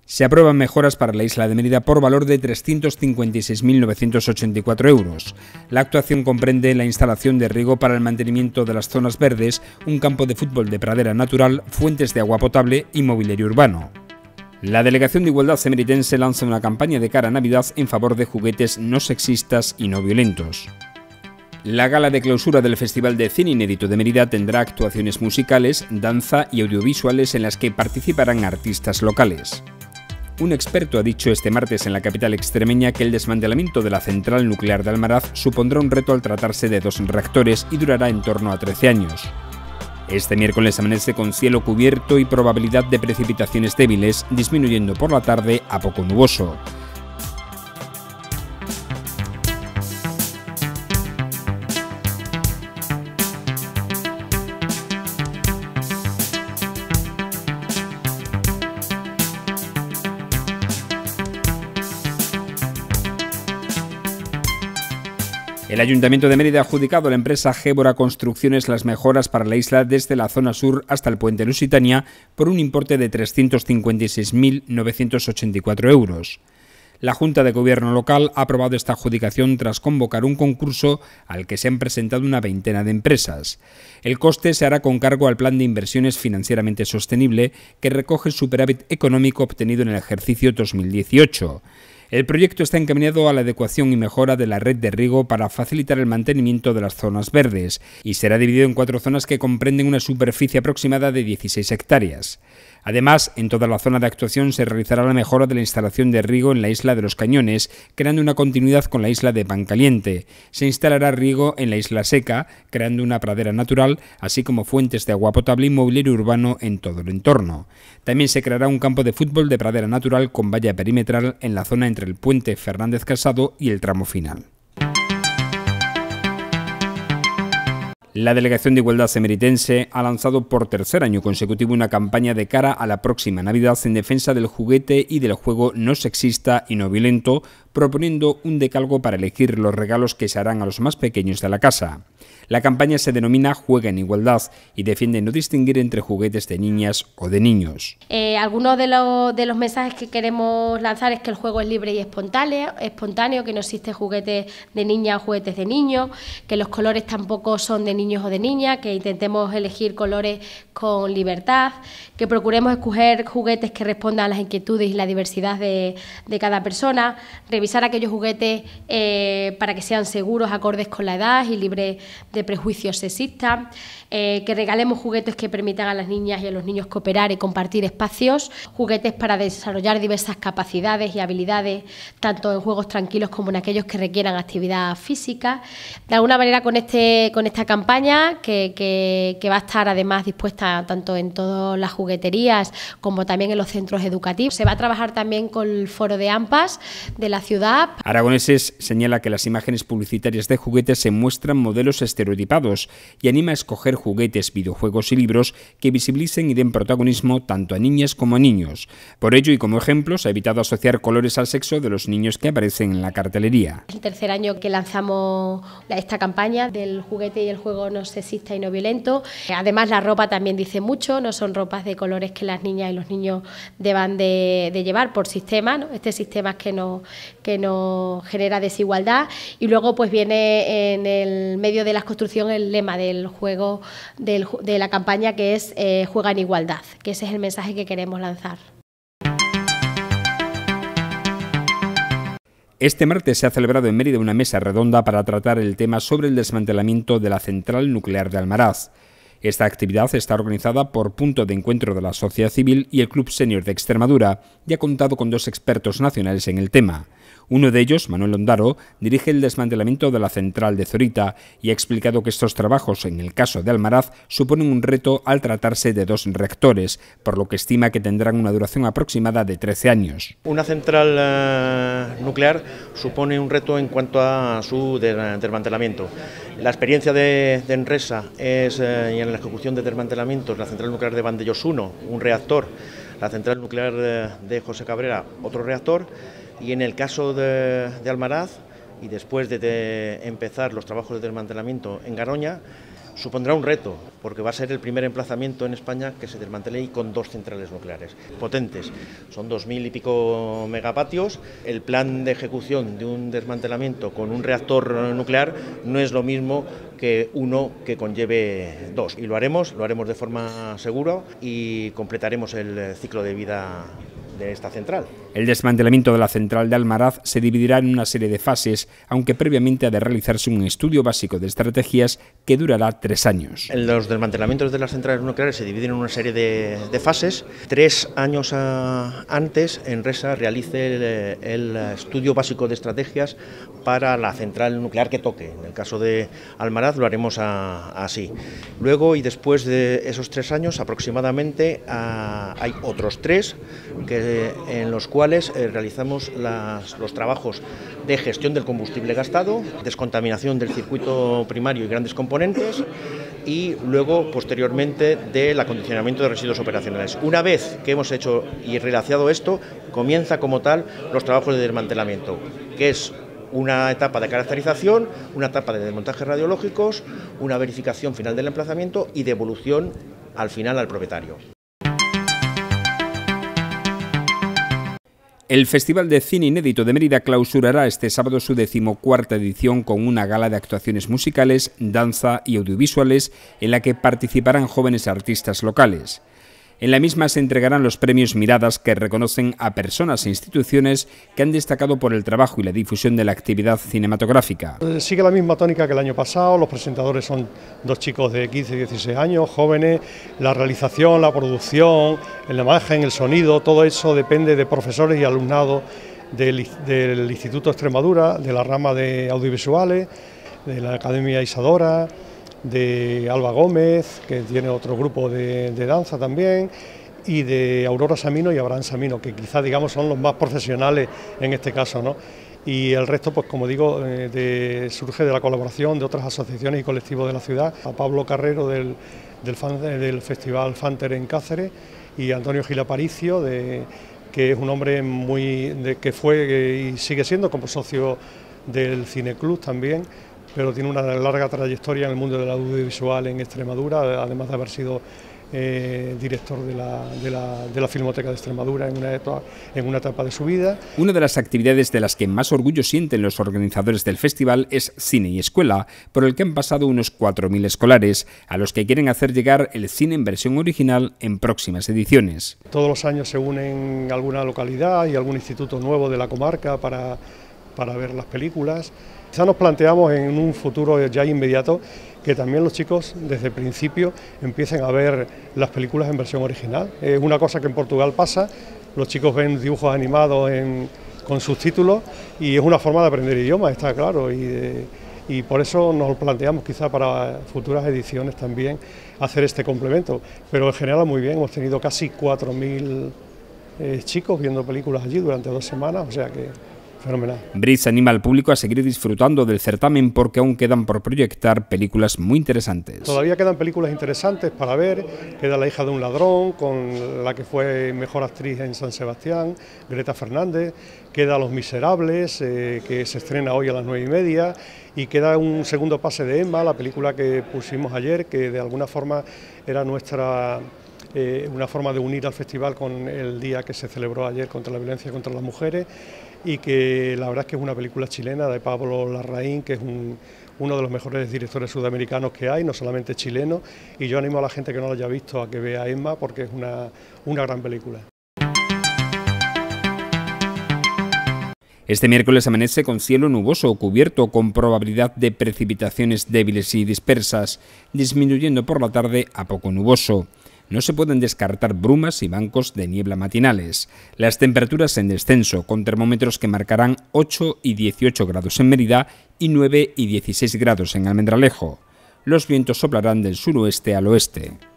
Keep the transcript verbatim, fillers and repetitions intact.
Se aprueban mejoras para la isla de Mérida por valor de trescientos cincuenta y seis mil novecientos ochenta y cuatro euros. La actuación comprende la instalación de riego para el mantenimiento de las zonas verdes, un campo de fútbol de pradera natural, fuentes de agua potable y mobiliario urbano. La Delegación de Igualdad Emeritense lanza una campaña de cara a Navidad en favor de juguetes no sexistas y no violentos. La gala de clausura del Festival de Cine Inédito de Mérida tendrá actuaciones musicales, danza y audiovisuales en las que participarán artistas locales. Un experto ha dicho este martes en la capital extremeña que el desmantelamiento de la central nuclear de Almaraz supondrá un reto al tratarse de dos reactores y durará en torno a trece años. Este miércoles amanece con cielo cubierto y probabilidad de precipitaciones débiles, disminuyendo por la tarde a poco nuboso. El Ayuntamiento de Mérida ha adjudicado a la empresa Gébora Construcciones las mejoras para la isla desde la zona sur hasta el puente Lusitania por un importe de trescientos cincuenta y seis mil novecientos ochenta y cuatro euros. La Junta de Gobierno local ha aprobado esta adjudicación tras convocar un concurso al que se han presentado una veintena de empresas. El coste se hará con cargo al Plan de Inversiones Financieramente Sostenible, que recoge el superávit económico obtenido en el ejercicio dos mil dieciocho. El proyecto está encaminado a la adecuación y mejora de la red de riego para facilitar el mantenimiento de las zonas verdes y será dividido en cuatro zonas que comprenden una superficie aproximada de dieciséis hectáreas. Además, en toda la zona de actuación se realizará la mejora de la instalación de riego en la isla de los Cañones, creando una continuidad con la isla de Pancaliente. Se instalará riego en la isla seca, creando una pradera natural, así como fuentes de agua potable y mobiliario urbano en todo el entorno. También se creará un campo de fútbol de pradera natural con valla perimetral en la zona entre el puente Fernández Casado y el tramo final. La Delegación de Igualdad Emeritense ha lanzado por tercer año consecutivo una campaña de cara a la próxima Navidad en defensa del juguete y del juego no sexista y no violento, proponiendo un decálogo para elegir los regalos que se harán a los más pequeños de la casa. La campaña se denomina Juega en Igualdad y defiende no distinguir entre juguetes de niñas o de niños. Eh, algunos de los, de los mensajes que queremos lanzar es que el juego es libre y espontáneo, espontáneo, que no existe juguetes de niña o juguetes de niños, que los colores tampoco son de niños o de niñas, que intentemos elegir colores con libertad, que procuremos escoger juguetes que respondan a las inquietudes y la diversidad de, de cada persona, revisar aquellos juguetes eh, para que sean seguros, acordes con la edad y libres de prejuicios sexistas, eh, que regalemos juguetes que permitan a las niñas y a los niños cooperar y compartir espacios, juguetes para desarrollar diversas capacidades y habilidades, tanto en juegos tranquilos como en aquellos que requieran actividad física. De alguna manera, con, este, con esta campaña, que, que, que va a estar además dispuesta tanto en todas las jugueterías como también en los centros educativos, se va a trabajar también con el foro de AMPAS de la ciudad. Aragoneses señala que las imágenes publicitarias de juguetes se muestran modelos estereotipados y anima a escoger juguetes, videojuegos y libros que visibilicen y den protagonismo tanto a niñas como a niños. Por ello y como ejemplo, se ha evitado asociar colores al sexo de los niños que aparecen en la cartelería. Es el tercer año que lanzamos esta campaña del juguete y el juego no sexista y no violento. Además, la ropa también dice mucho, no son ropas de colores que las niñas y los niños deban de, de llevar por sistema, ¿no? Este sistema es que nos que nos genera desigualdad. Y luego pues viene en el medio de la construcción el lema del juego, del, de la campaña, que es eh, Juega en Igualdad, que ese es el mensaje que queremos lanzar. Este martes se ha celebrado en Mérida una mesa redonda para tratar el tema sobre el desmantelamiento de la central nuclear de Almaraz. Esta actividad está organizada por Punto de Encuentro de la Sociedad Civil y el Club Senior de Extremadura y ha contado con dos expertos nacionales en el tema. Uno de ellos, Manuel Ondaro, dirige el desmantelamiento de la central de Zorita y ha explicado que estos trabajos, en el caso de Almaraz, suponen un reto al tratarse de dos reactores, por lo que estima que tendrán una duración aproximada de trece años. Una central uh, nuclear supone un reto en cuanto a su desmantelamiento. La experiencia de, de Enresa es, uh, y en la ejecución de desmantelamientos, la central nuclear de Vandellós uno, un reactor, la central nuclear de, de José Cabrera, otro reactor, y en el caso de, de Almaraz, y después de, de empezar los trabajos de desmantelamiento en Garoña, Supondrá un reto, porque va a ser el primer emplazamiento en España que se desmantele y con dos centrales nucleares potentes. Son dos mil y pico megavatios. El plan de ejecución de un desmantelamiento con un reactor nuclear no es lo mismo que uno que conlleve dos. Y lo haremos, lo haremos de forma segura y completaremos el ciclo de vida de esta central. El desmantelamiento de la central de Almaraz se dividirá en una serie de fases, aunque previamente ha de realizarse un estudio básico de estrategias que durará tres años. Los desmantelamientos de las centrales nucleares se dividen en una serie de, de fases. Tres años a, antes, Enresa realice el, el estudio básico de estrategias para la central nuclear que toque. En el caso de Almaraz lo haremos a, así. Luego y después de esos tres años aproximadamente a, hay otros tres que en los cuales eh, realizamos las, los trabajos de gestión del combustible gastado, descontaminación del circuito primario y grandes componentes y luego posteriormente del acondicionamiento de residuos operacionales. Una vez que hemos hecho y realizado esto, comienza como tal los trabajos de desmantelamiento, que es una etapa de caracterización, una etapa de desmontajes radiológicos, una verificación final del emplazamiento y devolución al final al propietario. El Festival de Cine Inédito de Mérida clausurará este sábado su decimocuarta edición con una gala de actuaciones musicales, danza y audiovisuales en la que participarán jóvenes artistas locales. En la misma se entregarán los premios Miradas, que reconocen a personas e instituciones que han destacado por el trabajo y la difusión de la actividad cinematográfica. Sigue la misma tónica que el año pasado, los presentadores son dos chicos de quince y dieciséis años, jóvenes, la realización, la producción, la imagen, el sonido, todo eso depende de profesores y alumnado del, del Instituto Extremadura, de la rama de audiovisuales, de la Academia Isadora, de Alba Gómez, que tiene otro grupo de, de danza también, y de Aurora Samino y Abraham Samino, que quizás digamos son los más profesionales en este caso, ¿no? Y el resto, pues como digo, eh, de, surge de la colaboración de otras asociaciones y colectivos de la ciudad, a Pablo Carrero del, del, fan, del Festival Fanter en Cáceres y Antonio Gil Aparicio, de, que es un hombre muy de, que fue y sigue siendo como socio del Cineclub también, pero tiene una larga trayectoria en el mundo del audiovisual en Extremadura, además de haber sido eh, director de la, de, la, de la Filmoteca de Extremadura en una, etapa, en una etapa de su vida. Una de las actividades de las que más orgullo sienten los organizadores del festival es Cine y Escuela, por el que han pasado unos cuatro mil escolares, a los que quieren hacer llegar el cine en versión original en próximas ediciones. Todos los años se unen alguna localidad y algún instituto nuevo de la comarca para, para ver las películas. Quizá nos planteamos en un futuro ya inmediato que también los chicos desde el principio empiecen a ver las películas en versión original. Es una cosa que en Portugal pasa, los chicos ven dibujos animados en, con subtítulos y es una forma de aprender idiomas, está claro, y, de, y por eso nos planteamos quizá para futuras ediciones también hacer este complemento. Pero en general muy bien, hemos tenido casi cuatro mil eh, chicos viendo películas allí durante dos semanas, o sea que fenomenal. Brits anima al público a seguir disfrutando del certamen porque aún quedan por proyectar películas muy interesantes. Todavía quedan películas interesantes para ver, queda La hija de un ladrón, con la que fue mejor actriz en San Sebastián, Greta Fernández, queda Los Miserables, eh, que se estrena hoy a las nueve y media, y queda un segundo pase de Emma, la película que pusimos ayer, que de alguna forma era nuestra... Eh, una forma de unir al festival con el día que se celebró ayer contra la violencia contra las mujeres, y que la verdad es que es una película chilena de Pablo Larraín, que es un, uno de los mejores directores sudamericanos que hay, no solamente chileno, y yo animo a la gente que no lo haya visto a que vea Emma porque es una, una gran película. Este miércoles amanece con cielo nuboso o cubierto, con probabilidad de precipitaciones débiles y dispersas, disminuyendo por la tarde a poco nuboso. No se pueden descartar brumas y bancos de niebla matinales. Las temperaturas en descenso, con termómetros que marcarán ocho y dieciocho grados en Mérida y nueve y dieciséis grados en Almendralejo. Los vientos soplarán del suroeste al oeste.